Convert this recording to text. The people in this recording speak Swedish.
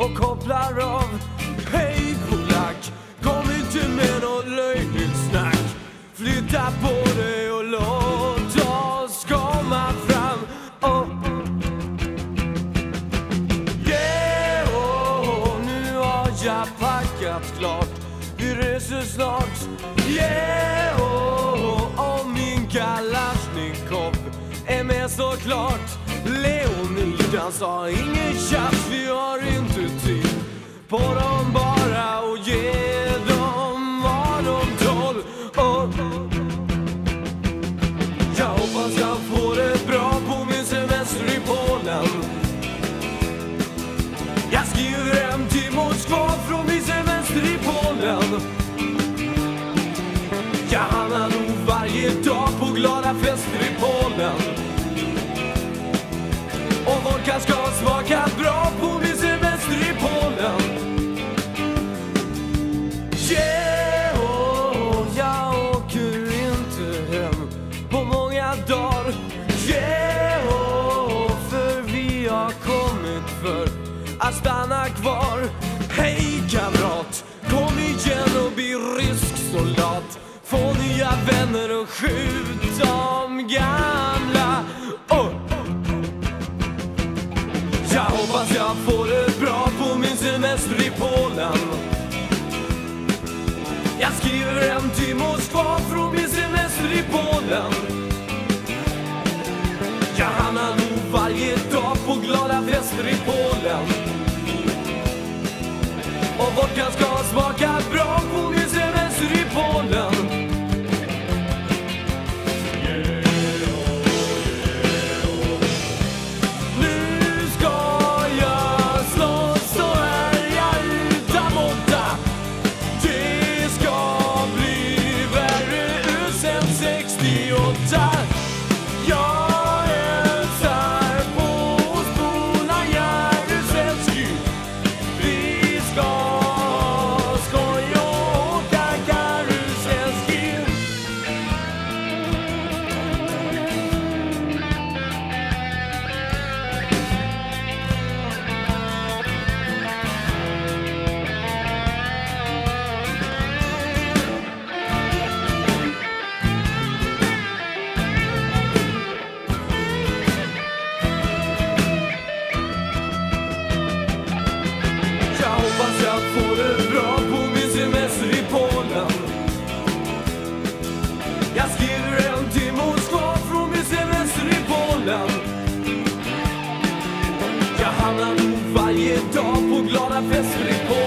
och kopplar av. Hej polack, kom inte med något löjligt snack. Flytta på dig och låt oss komma fram. Yeah, nu har jag packat klart. Vi reser snart. Yeah, och min Kalashnikov är med såklart. Leonidas har ingen chans, vi har inte tid på dem bara och ge dem vad de tål. Jag hoppas jag får det bra på min semester i Polen. Jag skriver hem till Moskva från min semester i Polen. Jag hamnar nog varje dag på glada fester i Polen. Och vodka ska smaka bra på min semester i Polen. Yeah, jag åker inte hem på många dagar. Yeah, för vi har kommit för att stanna kvar. Hej kamrat, kom igen och bli rysk soldat. Få nya vänner och skjut de gamla. Jag hoppas jag får det bra på min semester i Polen. Jag skriver hem till Moskva från min semester i Polen. Jag hamnar nog varje dag på glada fester i Polen. Och vodka ska smaka bra på min semester i Polen. Jag skriver hem till Moskva från min semester i Polen. Jag hamnar nog varje dag på glada fester i Polen.